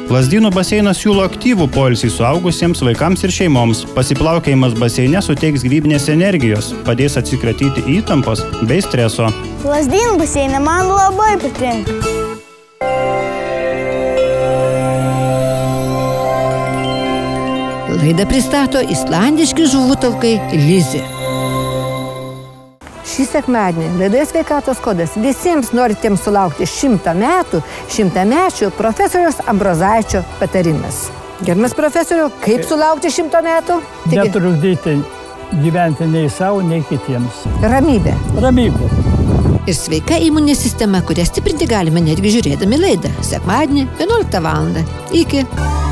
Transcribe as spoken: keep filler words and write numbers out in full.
Lazdynų baseinas siūlo aktyvų poilsį suaugusiems, vaikams ir šeimoms. Pasiplaukėjimas baseine suteiks gyvybinės energijos, padės atsikratyti įtampos bei streso. Lazdynų baseine man labai patinka. Laidą pristato islandiški žuvutaukai Lizė. Šį sekmadienį laidoje Sveikatos kodas visiems norintiems sulaukti šimto metų, šimtamečio profesoriaus Ambrozaičio patarimas. Gerbiamas profesoriau, kaip sulaukti šimto metų? Netrukdyti gyventi nei savo, nei kitiems. Ramybė. Ramybė. Ir sveika imuninė sistema, kurią stiprinti galime netgi žiūrėdami laidą. Sekmadienį vienuoliktą valandą. Iki.